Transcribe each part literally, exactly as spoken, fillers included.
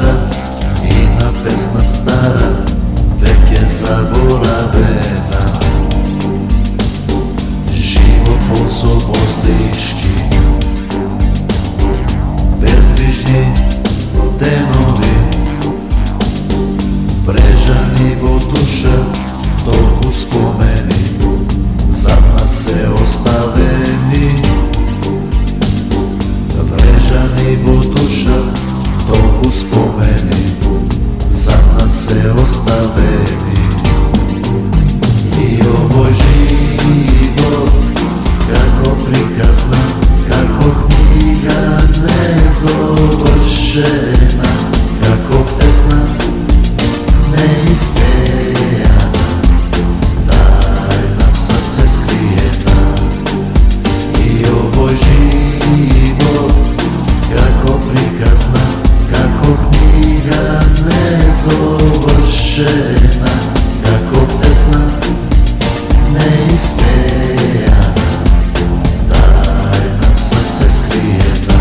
stara, jedna pesna stara, vek je zaboravena. Život osobostiški, bezbrižni denovi, brežani vo duša, toku spomeni, za nas se ostaveni. Brežani vo duša, toku spomeni, za nas se ostaveni. I ovoj život, kako prikazna, kako knjiga nedovršena, kako pesna neispejana, tajna v srce skrijena. I ovoj život, kako prikazna, kako knjiga nedovršena, kako pesna neispejana, tajna v srce skrijena.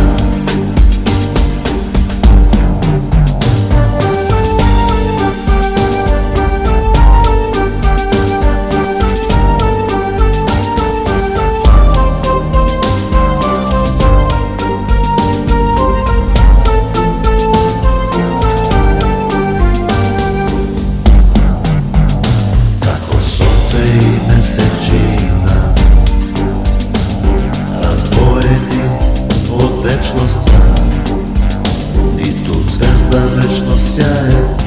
Mesečina, razdvojeni od večnosti, i tu zvezda večno sjaje.